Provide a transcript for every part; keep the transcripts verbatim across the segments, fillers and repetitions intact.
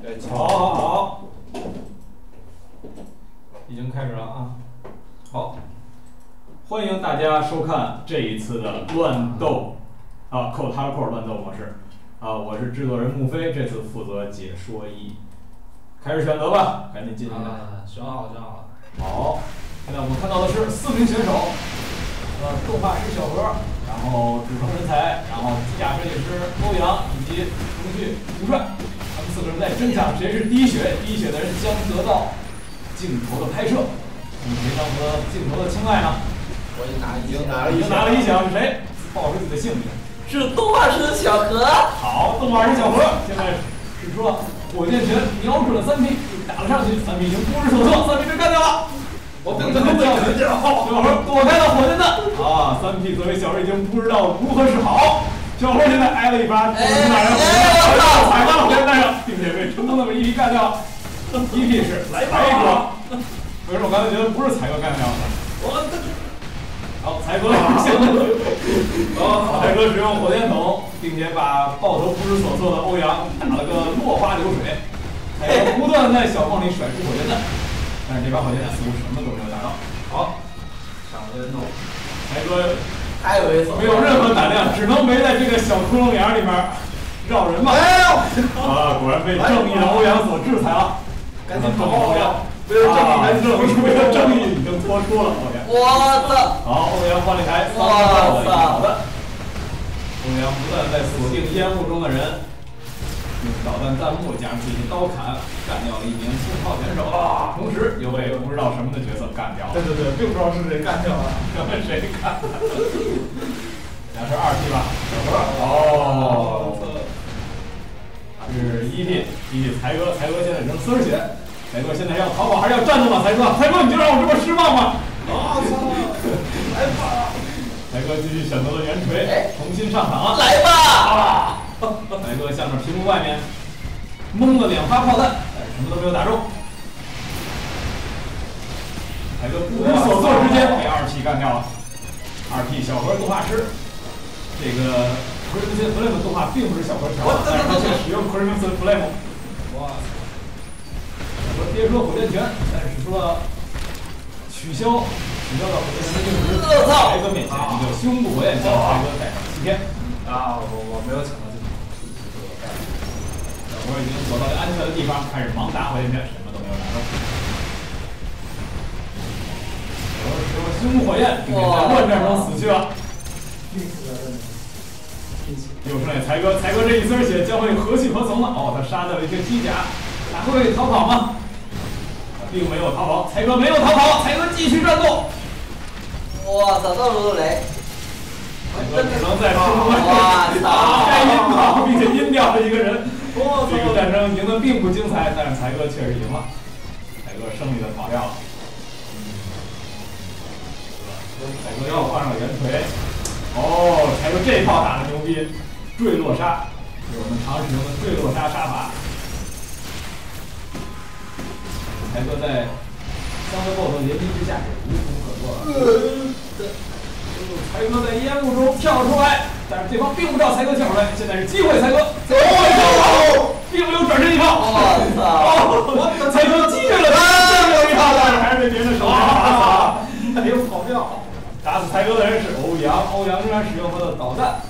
好，好，好，已经开始了啊！好，欢迎大家收看这一次的乱斗啊，扣他的扣乱斗模式啊！我是制作人木飞，这次负责解说一。开始选择吧，赶紧进去。 啊，选好，选好了。 好，现在我们看到的是四名选手，呃，动画师小何，然后纸成人才，然后机甲设计师欧阳以及程序吴帅。他们四个人在争抢谁是第一血，第一血的人将得到镜头的拍摄。你谁将得镜头的青睐呢？ 我已经拿了一已经拿了已经拿了一响，是谁？报出自己的姓名。 是动画师的小何。 好，动画师小何现在使出了火箭拳，瞄准了三 P， 打了上去，三 P 已经不知所措，三 P 被干掉了。我等着等着，小何躲开了火箭弹啊！三 P 作为小何已经不知道如何是好。小何现在挨了一发，不知哪人踩到了火箭弹上，并且被成功的被一 P 干掉。一 P 是才哥，为什么我刚才觉得不是才哥干掉的？我好，才哥现在，哦，才哥使用火箭筒，并且把抱头不知所措的欧阳打了个落花流水。才哥不断在小缝里甩出火箭弹，但是这把火箭弹似乎什么都没有打到。好， 上火箭筒， 才哥太猥琐， 没有任何胆量，只能围在这个小窟窿眼里面绕人吧。哎呦！啊，果然被正义的欧阳所制裁了。 赶紧跑！ 欧阳，为了正义还是为了正义已经脱出了欧阳。 我操！ 好，欧阳换了一台三炮的导弹。欧阳不断在锁定烟雾中的人，用导弹弹幕加上自己的刀砍，干掉了一名信号选手啊！同时又被不知道什么的角色干掉了。 对对对，并不知道是谁干掉了， 谁干的？俩是二 P 吧？小何。哦。是一 P， 一 P 才哥，才哥现在只剩四十血。才哥现在要逃跑还是要战斗吗？才哥，才哥你就让我这么失望吗？ 啊操！来吧！ 才哥继续选择了圆锤，重新上场。 来吧！ 啊！才哥向着屏幕外面蒙了两发炮弹，但是什么都没有打中。才哥不知所措之间被二 P 干掉了。二 P 小何动画师，这个。Crimson Flame 动画并不是小何调的，但是他却使用 Crimson Flame。哇！小何憋出了火箭拳，但是使出了取消取消了火箭拳的硬直，才哥面前一个胸部火焰将才哥带上七天。 啊，我我没有抢到这个， 小何已经躲到了安全的地方，开始盲打火箭拳，什么都没有打中。小何使用了胸部火焰，并且在乱战中死去了。又剩下才哥，才哥这一丝血将会何去何从呢？哦，他杀掉了一个机甲，他会逃跑吗？他并没有逃跑，才哥没有逃跑，才哥继续战斗。 哇操，到处都雷！ 才哥只能在空中打开阴道，并且阴掉了一个人。哇，这个战争赢得并不精彩，但是才哥确实赢了。才哥胜利的跑掉了。才哥又换上了圆锤。哦，才哥这一炮打的牛逼！坠落杀是我们常使用的坠落杀杀法。才哥在三个 boss 联机之下是无处可躲了。才哥在烟雾中跳出来，但是对方并不知道才哥跳出来，现在是机会才哥。哦，并没有转身一炮。我操！才哥击退了他，最后一炮，但是还是被别人的手打死了，没有跑掉。打死才哥的人是欧阳，欧阳仍然使用他的导弹。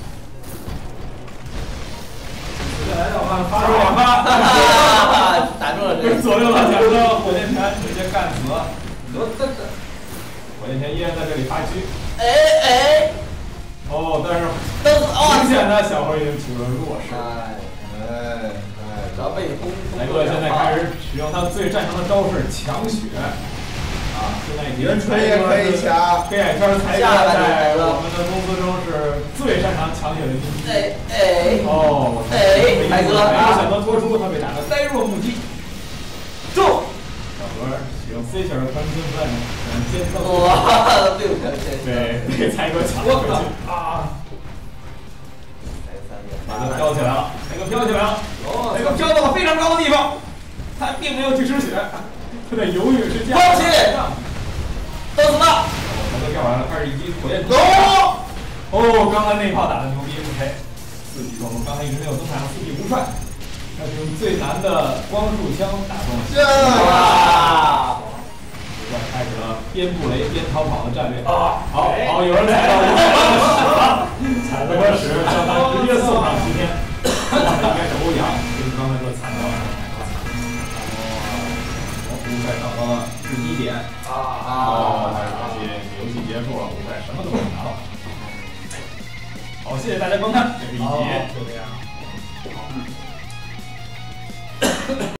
接下来让我们发出两发， 打中了这个左右的两个火箭拳直接干死了。火箭拳依然在这里发狙。 哎哎。 哦，但是明显的小何已经处于弱势。 哎哎哎， 只要被轰， 才哥现在开始使用他最擅长的招式抢血。啊，现在已经圆锤也可以抢， 黑眼圈才哥在我们的公司中是最擅长抢血的一批。 哎哎， 哦， 哎，才哥没有选择脱出，他被打得呆若木鸡。中，小何使用 C 型的穿金不烂，嗯，坚持到哇，六条线， 对，被才哥抢了回去啊！才哥飘起来了，才哥飘起来了，才哥飘到了非常高的地方，他并没有去吃血。他在犹豫之间， 放弃，都死吧！ 才哥掉下来了，开始一击火箭筒。哦，哦，刚才那一炮打的牛逼 ，OK，四级中路，刚才一直没有登场，四级无帅。 要是用最难的光束枪打中。 哇！ 现在开始了边布雷边逃跑的战略。啊，好，好，有人踩到五百踩了个屎，让他直接送上西天。应该是欧阳，跟刚才说踩到了。哇，五百找到了第一点。啊，可惜游戏结束了，五百什么都没拿到。好，谢谢大家观看，这是一集。 就这样。